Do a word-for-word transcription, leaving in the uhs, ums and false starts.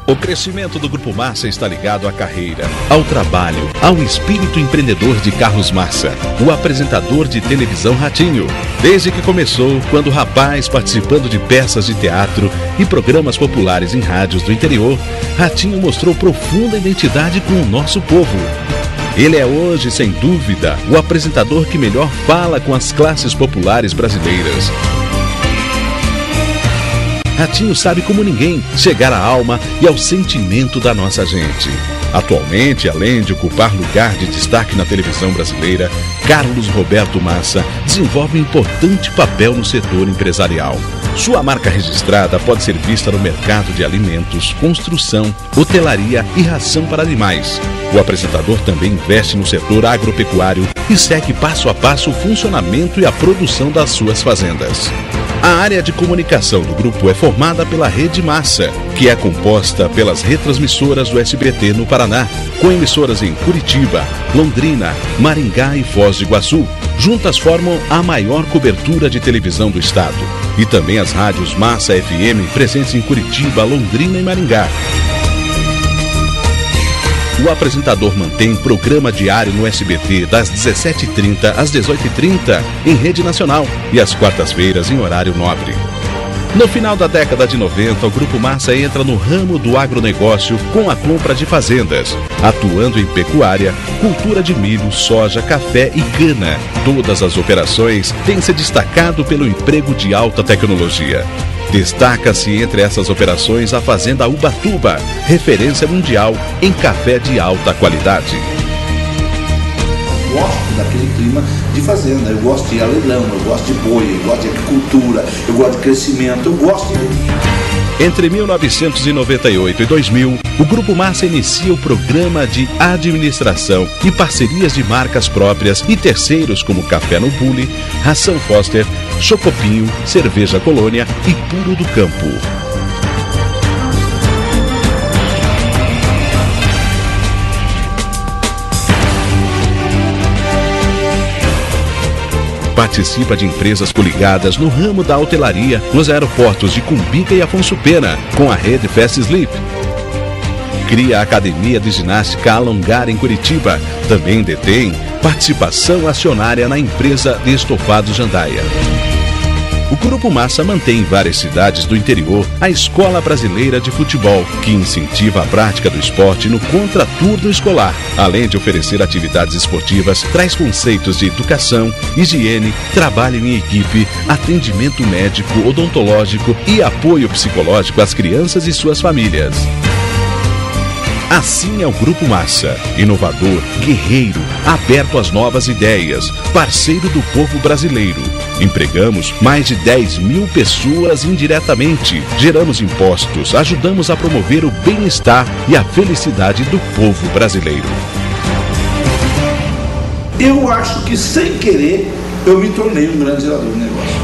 O crescimento do Grupo Massa está ligado à carreira, ao trabalho, ao espírito empreendedor de Carlos Massa, o apresentador de televisão Ratinho. Desde que começou, quando rapaz, participando de peças de teatro e programas populares em rádios do interior, Ratinho mostrou profunda identidade com o nosso povo. Ele é hoje, sem dúvida, o apresentador que melhor fala com as classes populares brasileiras. Ratinho sabe como ninguém chegar à alma e ao sentimento da nossa gente. Atualmente, além de ocupar lugar de destaque na televisão brasileira, Carlos Roberto Massa desenvolve um importante papel no setor empresarial. Sua marca registrada pode ser vista no mercado de alimentos, construção, hotelaria e ração para animais. O apresentador também investe no setor agropecuário e segue passo a passo o funcionamento e a produção das suas fazendas. A área de comunicação do grupo é formada pela Rede Massa, que é composta pelas retransmissoras do S B T no Paraná, com emissoras em Curitiba, Londrina, Maringá e Foz do Iguaçu. Juntas formam a maior cobertura de televisão do estado. E também as rádios Massa F M presentes em Curitiba, Londrina e Maringá. O apresentador mantém programa diário no S B T das dezessete e trinta às dezoito e trinta em rede nacional e às quartas-feiras em horário nobre. No final da década de noventa, o Grupo Massa entra no ramo do agronegócio com a compra de fazendas, atuando em pecuária, cultura de milho, soja, café e cana. Todas as operações têm se destacado pelo emprego de alta tecnologia. Destaca-se entre essas operações a Fazenda Ubatuba, referência mundial em café de alta qualidade. Eu gosto daquele clima de fazenda, eu gosto de leilão, eu gosto de boi, eu gosto de agricultura, eu gosto de crescimento, eu gosto de... Entre mil novecentos e noventa e oito e dois mil, o Grupo Massa inicia o programa de administração e parcerias de marcas próprias e terceiros como Café no Bule, Ração Foster, Chocopinho, Cerveja Colônia e Puro do Campo. Participa de empresas coligadas no ramo da hotelaria nos aeroportos de Cumbica e Afonso Pena, com a rede Fast Sleep. Cria a Academia de Ginástica Alongar em Curitiba. Também detém participação acionária na empresa de estofados Jandaia. O Grupo Massa mantém em várias cidades do interior a Escola Brasileira de Futebol, que incentiva a prática do esporte no contraturno escolar. Além de oferecer atividades esportivas, traz conceitos de educação, higiene, trabalho em equipe, atendimento médico, odontológico e apoio psicológico às crianças e suas famílias. Assim é o Grupo Massa, inovador, guerreiro, aberto às novas ideias, parceiro do povo brasileiro. Empregamos mais de dez mil pessoas indiretamente, geramos impostos, ajudamos a promover o bem-estar e a felicidade do povo brasileiro. Eu acho que sem querer eu me tornei um grande gerador de negócio.